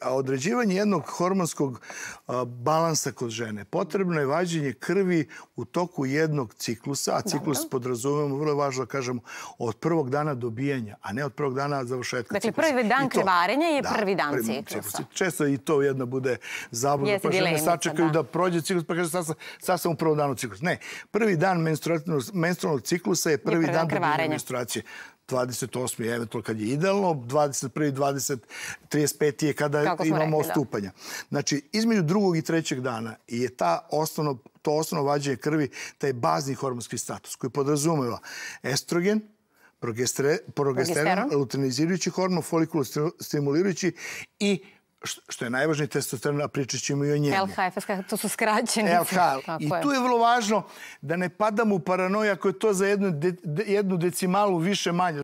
određivanje jednog hormonskog balansa kod žene. Potrebno je vađenje krvi u toku jednog ciklusa, a ciklus podrazumemo, vrlo je važno da kažemo, od prvog dana dobijanja, a ne od prvog dana završetka ciklusa. Dakle, prvi dan krvarenja je prvi dan ciklusa. Često i to jedna bude zabluda, pa žene sačekaju da prođe ciklus, pa kaže sad sam u prvom danu ciklusa. Ne, prvi dan menstrualnog ciklusa je prvi dan dobijanja menstruacije. 28. je eventualno kad je idealno, 21. 20. 35. je kada imamo ostupanja. Znači, između drugog i trećeg dana je to osnovno vađenje krvi, taj bazni hormonski status koji podrazumeva estrogen, progesteron, luteinizirajući hormon, folikulostimulirajući i što je najvažnije, testosteron, a pričat ćemo i o njemu. LH, FSH, to su skraćenice. LH. I tu je vrlo važno da ne padamo u paranoju ako je to za jednu decimalu više manje.